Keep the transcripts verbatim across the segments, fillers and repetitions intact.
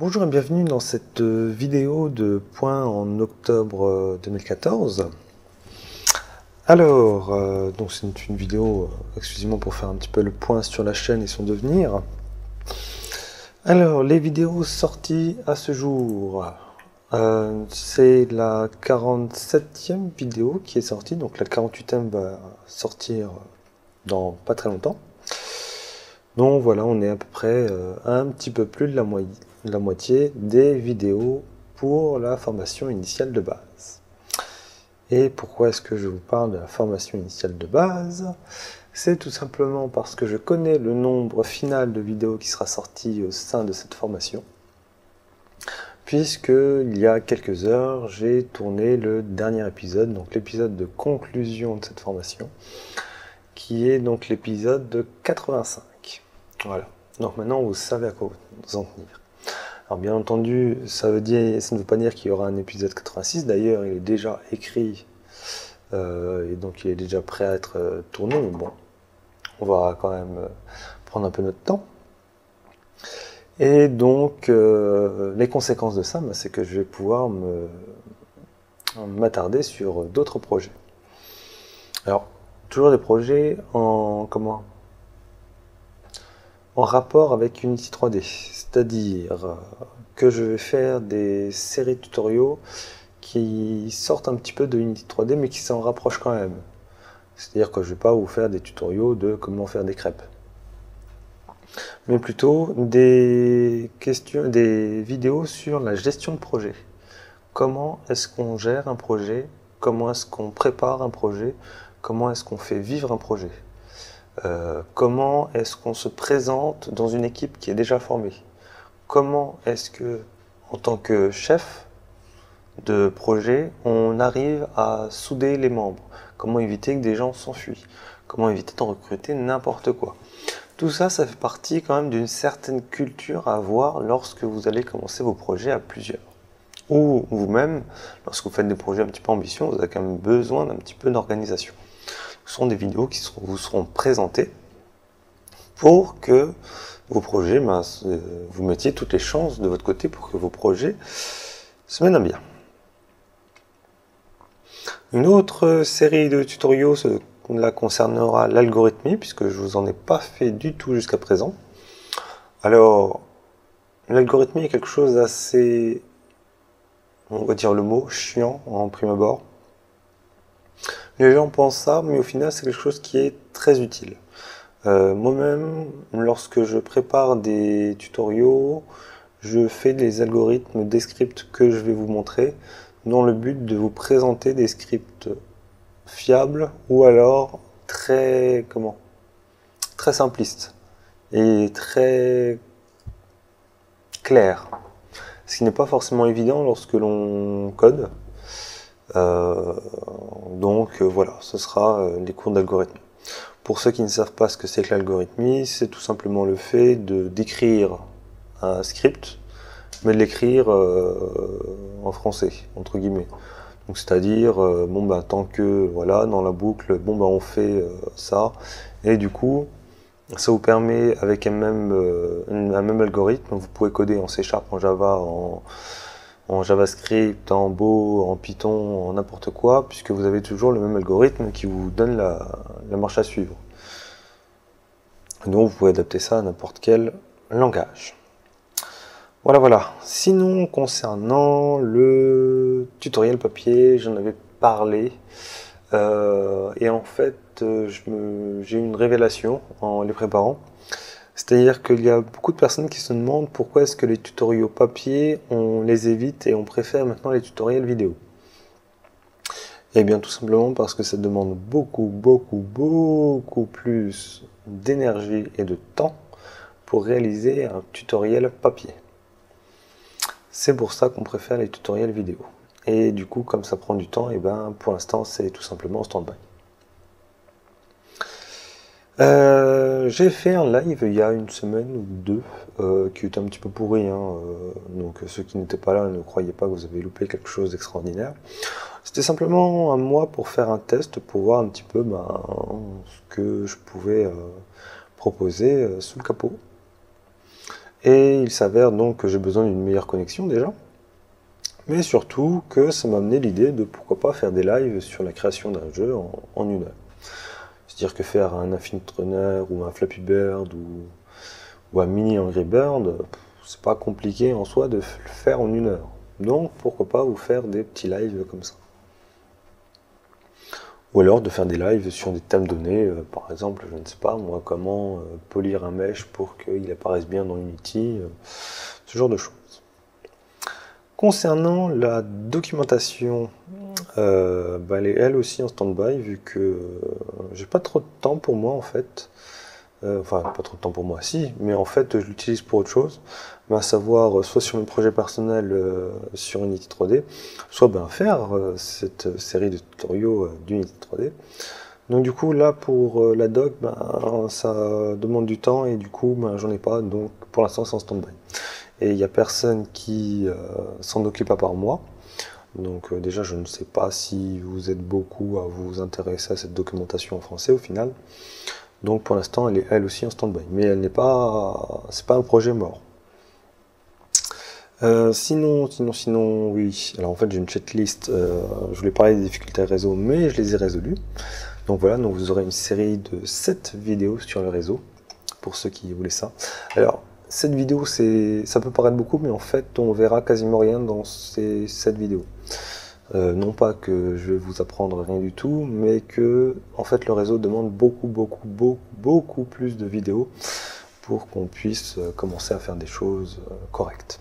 Bonjour et bienvenue dans cette vidéo de point en octobre deux mille quatorze. Alors, euh, donc c'est une vidéo exclusivement pour faire un petit peu le point sur la chaîne et son devenir. Alors, les vidéos sorties à ce jour. Euh, c'est la quarante-septième vidéo qui est sortie, donc la quarante-huitième va sortir dans pas très longtemps. Donc voilà, on est à peu près euh, un petit peu plus de la, mo de la moitié des vidéos pour la formation initiale de base. Et pourquoi est-ce que je vous parle de la formation initiale de base? C'est tout simplement parce que je connais le nombre final de vidéos qui sera sorti au sein de cette formation. Puisque il y a quelques heures, j'ai tourné le dernier épisode, donc l'épisode de conclusion de cette formation, qui est donc l'épisode de quatre-vingt-cinq. Voilà. Donc maintenant, vous savez à quoi vous en tenir. Alors bien entendu, ça veut dire, ça ne veut pas dire qu'il y aura un épisode quatre-vingt-six. D'ailleurs, il est déjà écrit euh, et donc il est déjà prêt à être euh, tourné. Mais bon, on va quand même euh, prendre un peu notre temps. Et donc, euh, les conséquences de ça, bah, c'est que je vais pouvoir me m'attarder sur d'autres projets. Alors, toujours des projets en comment en rapport avec Unity trois D, c'est-à-dire que je vais faire des séries de tutoriaux qui sortent un petit peu de Unity trois D mais qui s'en rapprochent quand même. C'est-à-dire que je ne vais pas vous faire des tutoriaux de comment faire des crêpes, mais plutôt des questions, des vidéos sur la gestion de projet. Comment est-ce qu'on gère un projet? Comment est-ce qu'on prépare un projet? Comment est-ce qu'on fait vivre un projet? Euh, comment est-ce qu'on se présente dans une équipe qui est déjà formée? Comment est-ce que, en tant que chef de projet, on arrive à souder les membres? Comment éviter que des gens s'enfuient? Comment éviter de recruter n'importe quoi? Tout ça, ça fait partie quand même d'une certaine culture à avoir lorsque vous allez commencer vos projets à plusieurs. Ou vous-même, lorsque vous faites des projets un petit peu ambitieux, vous avez quand même besoin d'un petit peu d'organisation. Ce sont des vidéos qui seront, vous seront présentées pour que vos projets, ben, vous mettiez toutes les chances de votre côté pour que vos projets se mènent à bien. Une autre série de tutoriaux là, concernera l'algorithmie, puisque je ne vous en ai pas fait du tout jusqu'à présent. Alors, l'algorithmie est quelque chose d'assez, on va dire le mot, chiant en prime abord. Les gens pensent ça, mais au final, c'est quelque chose qui est très utile. Euh, Moi-même, lorsque je prépare des tutoriaux, je fais des algorithmes, des scripts que je vais vous montrer, dans le but de vous présenter des scripts fiables ou alors très, comment, très simplistes et très clairs. Ce qui n'est pas forcément évident lorsque l'on code. Euh, donc euh, voilà, ce sera euh, les cours d'algorithmie. Pour ceux qui ne savent pas ce que c'est que l'algorithmie, c'est tout simplement le fait de d'écrire un script, mais de l'écrire euh, en français, entre guillemets. Donc c'est-à-dire, euh, bon bah tant que voilà, dans la boucle, bon bah on fait euh, ça, et du coup, ça vous permet avec un même, euh, un même algorithme, vous pouvez coder en C Sharp, en Java, en en JavaScript, en Go, en Python, en n'importe quoi, puisque vous avez toujours le même algorithme qui vous donne la, la marche à suivre. Donc vous pouvez adapter ça à n'importe quel langage. Voilà, voilà. Sinon, concernant le tutoriel papier, j'en avais parlé. Euh, et en fait, j'ai eu une révélation en les préparant. C'est-à-dire qu'il y a beaucoup de personnes qui se demandent pourquoi est-ce que les tutoriaux papier, on les évite et on préfère maintenant les tutoriels vidéo. Eh bien tout simplement parce que ça demande beaucoup, beaucoup, beaucoup plus d'énergie et de temps pour réaliser un tutoriel papier. C'est pour ça qu'on préfère les tutoriels vidéo. Et du coup, comme ça prend du temps, et ben pour l'instant c'est tout simplement en stand-by. Euh, j'ai fait un live il y a une semaine ou deux euh, qui était un petit peu pourri, hein, euh, donc ceux qui n'étaient pas là ne croyez pas que vous avez loupé quelque chose d'extraordinaire. C'était simplement un mois pour faire un test, pour voir un petit peu ben, ce que je pouvais euh, proposer euh, sous le capot. Et il s'avère donc que j'ai besoin d'une meilleure connexion déjà, mais surtout que ça m'a amené l'idée de pourquoi pas faire des lives sur la création d'un jeu en, en une heure. C'est-à-dire que faire un Infinite Runner ou un Flappy Bird ou, ou un mini Angry Bird, c'est pas compliqué en soi de le faire en une heure. Donc pourquoi pas vous faire des petits lives comme ça. Ou alors de faire des lives sur des thèmes donnés, euh, par exemple, je ne sais pas moi, comment euh, polir un mesh pour qu'il apparaisse bien dans Unity, euh, ce genre de choses. Concernant la documentation, euh, bah, elle est elle aussi en stand-by vu que euh, j'ai pas trop de temps pour moi en fait. Euh, enfin, pas trop de temps pour moi, si, mais en fait je l'utilise pour autre chose, ben, à savoir euh, soit sur mes projets personnels euh, sur Unity trois D, soit ben, faire euh, cette série de tutoriaux euh, d'Unity trois D. Donc du coup là pour euh, la doc, ben, ça demande du temps et du coup ben, j'en ai pas, donc pour l'instant c'est en stand-by. Et il n'y a personne qui euh, s'en occupe à part moi. Donc euh, déjà je ne sais pas si vous êtes beaucoup à vous intéresser à cette documentation en français au final. Donc pour l'instant elle est elle aussi en stand-by. Mais elle n'est pas. C'est pas un projet mort. Euh, sinon, sinon, sinon, oui. Alors en fait j'ai une checklist. Euh, je voulais parler des difficultés réseau, mais je les ai résolues. Donc voilà, donc vous aurez une série de sept vidéos sur le réseau, pour ceux qui voulaient ça. Alors, cette vidéo, c'est, ça peut paraître beaucoup, mais en fait, on verra quasiment rien dans ces sept vidéos. Euh, non pas que je vais vous apprendre rien du tout, mais que, en fait, le réseau demande beaucoup, beaucoup, beaucoup, beaucoup plus de vidéos pour qu'on puisse commencer à faire des choses correctes.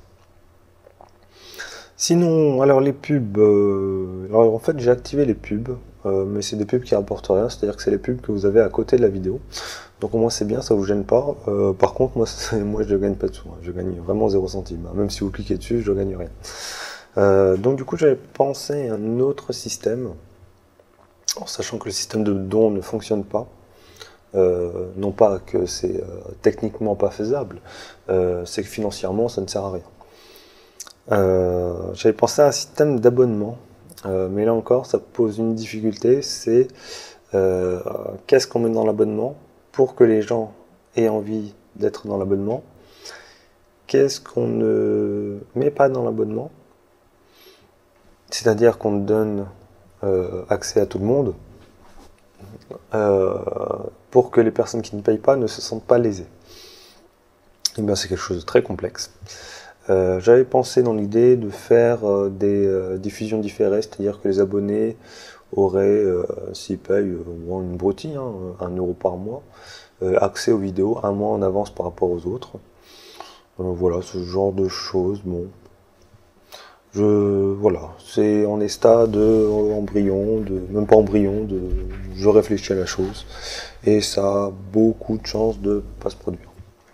Sinon, alors les pubs, euh, alors en fait j'ai activé les pubs, euh, mais c'est des pubs qui rapportent rien, c'est-à-dire que c'est les pubs que vous avez à côté de la vidéo. Donc au moins c'est bien, ça vous gêne pas. Euh, par contre, moi, moi je ne gagne pas de sous, hein. Je gagne vraiment zéro centime, hein. Même si vous cliquez dessus, je ne gagne rien. Euh, donc du coup j'avais pensé à un autre système, en sachant que le système de don ne fonctionne pas. Euh, non pas que c'est euh, techniquement pas faisable, euh, c'est que financièrement ça ne sert à rien. Euh, j'avais pensé à un système d'abonnement, euh, mais là encore ça pose une difficulté, c'est euh, qu'est-ce qu'on met dans l'abonnement pour que les gens aient envie d'être dans l'abonnement, qu'est-ce qu'on ne met pas dans l'abonnement, c'est-à-dire qu'on donne euh, accès à tout le monde, euh, pour que les personnes qui ne payent pas ne se sentent pas lésées. Et bien c'est quelque chose de très complexe. Euh, j'avais pensé dans l'idée de faire euh, des euh, diffusions différées, c'est-à-dire que les abonnés auraient, euh, s'ils payent euh, une broutille, hein, un euro par mois, euh, accès aux vidéos un mois en avance par rapport aux autres. Euh, voilà, ce genre de choses. Bon, je voilà, c'est en état de embryon, de même pas embryon, de je réfléchis à la chose et ça a beaucoup de chances de pas se produire.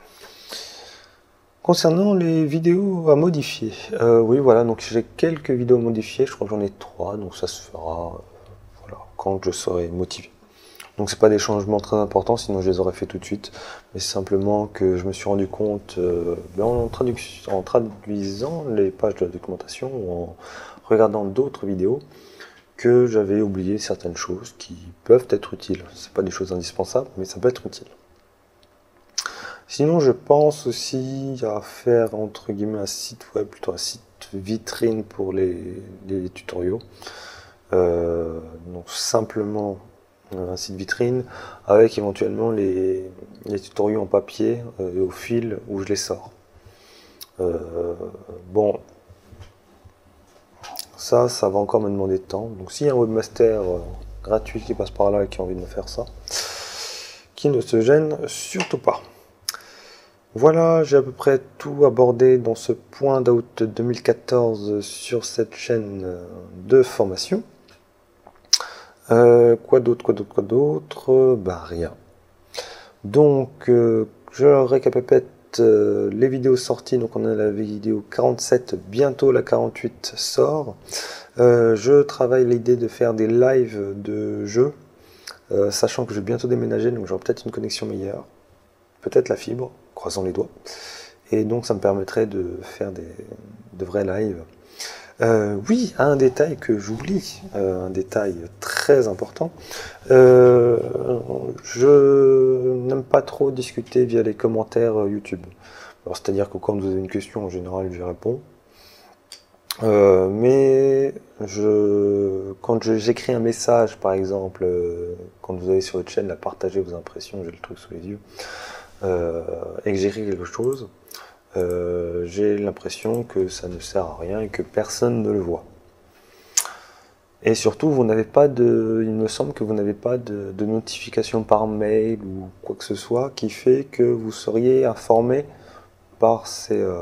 Concernant les vidéos à modifier, euh, oui voilà, donc j'ai quelques vidéos à modifier, je crois que j'en ai trois, donc ça se fera euh, voilà, quand je serai motivé. Donc c'est pas des changements très importants, sinon je les aurais fait tout de suite, mais c'est simplement que je me suis rendu compte euh, ben en, traduction, en traduisant les pages de la documentation ou en regardant d'autres vidéos que j'avais oublié certaines choses qui peuvent être utiles. C'est pas des choses indispensables, mais ça peut être utile. Sinon, je pense aussi à faire entre guillemets un site web, plutôt un site vitrine pour les, les tutoriaux. Euh, donc simplement un site vitrine avec éventuellement les, les tutoriaux en papier euh, et au fil où je les sors. Euh, bon, ça, ça va encore me demander de temps. Donc s'il y a un webmaster euh, gratuit qui passe par là et qui a envie de me faire ça, qui ne se gêne surtout pas. Voilà, j'ai à peu près tout abordé dans ce point d'août deux mille quatorze sur cette chaîne de formation. Euh, quoi d'autre, quoi d'autre, quoi d'autre Bah rien. Donc, euh, je récapitule euh, les vidéos sorties. Donc on a la vidéo quarante-sept, bientôt la quarante-huit sort. Euh, je travaille l'idée de faire des lives de jeux, euh, sachant que je vais bientôt déménager, donc j'aurai peut-être une connexion meilleure. Peut-être la fibre, croisons les doigts. Et donc ça me permettrait de faire des, de vrais lives. Euh, oui, un détail que j'oublie, euh, un détail très important. Euh, je n'aime pas trop discuter via les commentaires YouTube. Alors c'est-à-dire que quand vous avez une question, en général, j'y réponds. Euh, mais je, quand j'écris un message, par exemple, euh, quand vous avez sur votre chaîne, là, partagez vos impressions, j'ai le truc sous les yeux, euh, et que j'écris quelque chose, euh, j'ai l'impression que ça ne sert à rien et que personne ne le voit. Et surtout, vous n'avez pas de, il me semble que vous n'avez pas de, de notification par mail ou quoi que ce soit qui fait que vous seriez informé par ces, euh,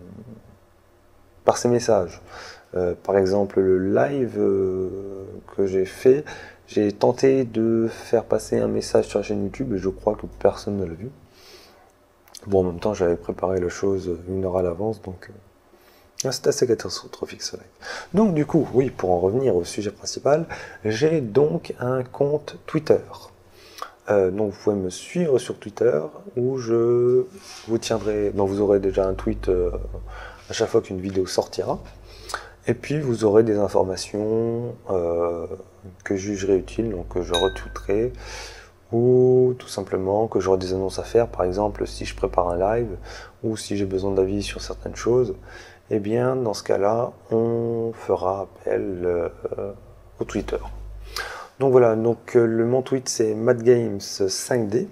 par ces messages. Euh, par exemple, le live euh, que j'ai fait, j'ai tenté de faire passer un message sur la chaîne YouTube et je crois que personne ne l'a vu. Bon, en même temps, j'avais préparé la chose une heure à l'avance, donc euh, c'est assez catastrophique ce live. Donc du coup, oui, pour en revenir au sujet principal, j'ai donc un compte Twitter. Euh, donc vous pouvez me suivre sur Twitter où je vous tiendrai, donc vous aurez déjà un tweet euh, à chaque fois qu'une vidéo sortira. Et puis vous aurez des informations euh, que je jugerai utiles, donc que je retweeterai, ou tout simplement que j'aurai des annonces à faire, par exemple si je prépare un live, ou si j'ai besoin d'avis sur certaines choses, et eh bien dans ce cas-là, on fera appel euh, au Twitter. Donc voilà, donc euh, le mon tweet c'est madgames cinq D.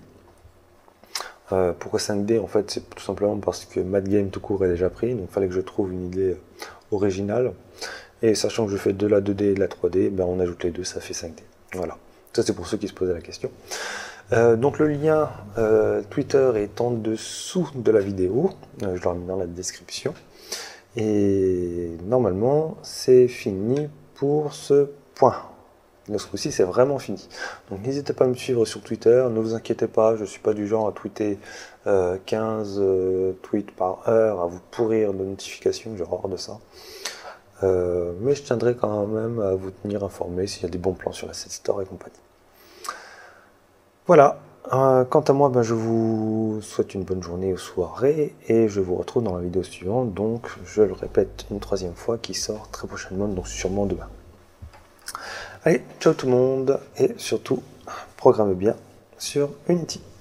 Euh, pourquoi cinq D? En fait, c'est tout simplement parce que madgame tout court est déjà pris, donc il fallait que je trouve une idée originale. Et sachant que je fais de la deux D et de la trois D, ben on ajoute les deux, ça fait cinq D. Voilà. Ça, c'est pour ceux qui se posaient la question. Euh, donc le lien euh, Twitter est en dessous de la vidéo. Euh, je le remets dans la description. Et normalement, c'est fini pour ce point. Donc ce coup-ci, c'est vraiment fini. Donc n'hésitez pas à me suivre sur Twitter. Ne vous inquiétez pas, je ne suis pas du genre à tweeter euh, quinze euh, tweets par heure, à vous pourrir de notifications, j'ai horreur de ça. Euh, mais je tiendrai quand même à vous tenir informé s'il y a des bons plans sur la Set Store et compagnie. Voilà, euh, quant à moi, ben, je vous souhaite une bonne journée ou soirée et je vous retrouve dans la vidéo suivante, donc je le répète une troisième fois, qui sort très prochainement, donc sûrement demain. Allez, ciao tout le monde et surtout, programmez bien sur Unity.